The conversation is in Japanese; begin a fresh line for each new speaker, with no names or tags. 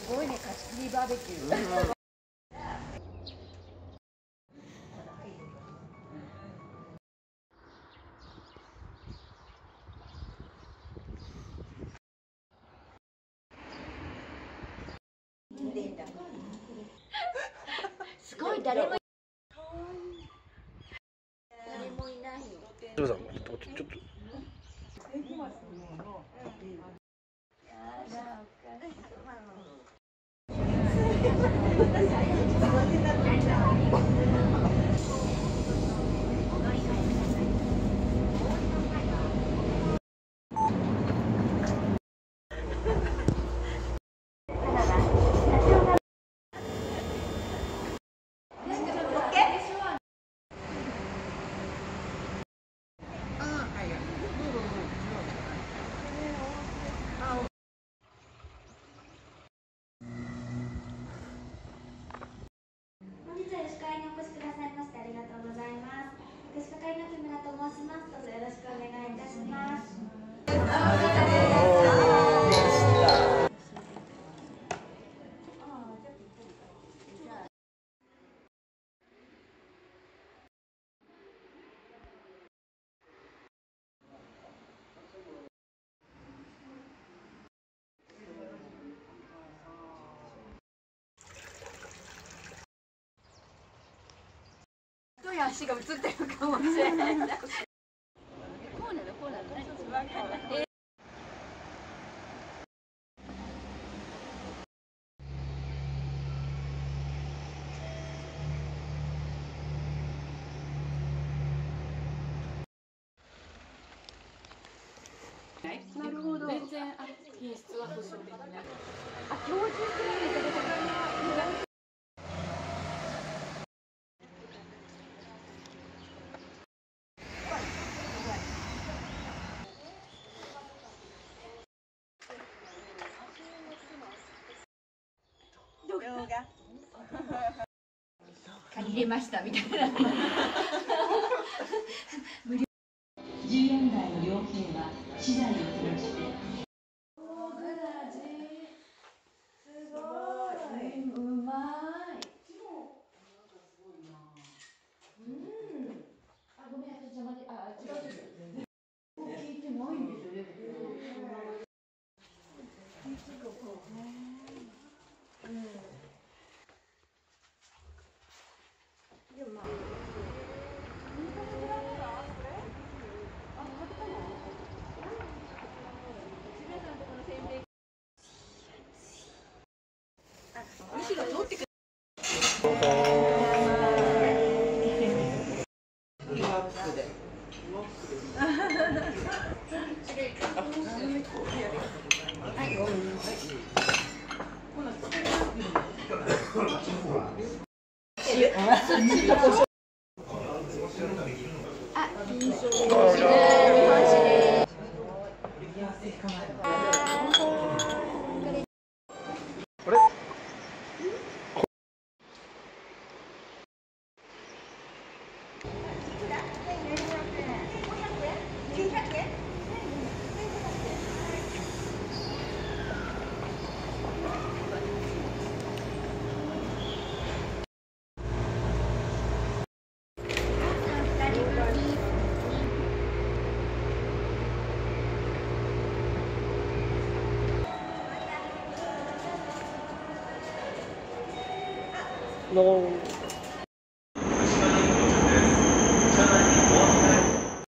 ごいね、貸し切りバーベキュー。すごい、誰もいないの。
ちょっと。
福祉係の木村と申します。どうぞよろしくお願いいたします。
太い足が映ってるかもしれない。こうなの、こうなの。なるほど。全然品質は保証できない。標準的に借りれましたみたいな。
10円台の料金は資材を取りして。
すごい。うまい。あ、ごめん、邪魔で、違う。聞いてないんですよね。でもまあ。むしろ取ってくれ。
No.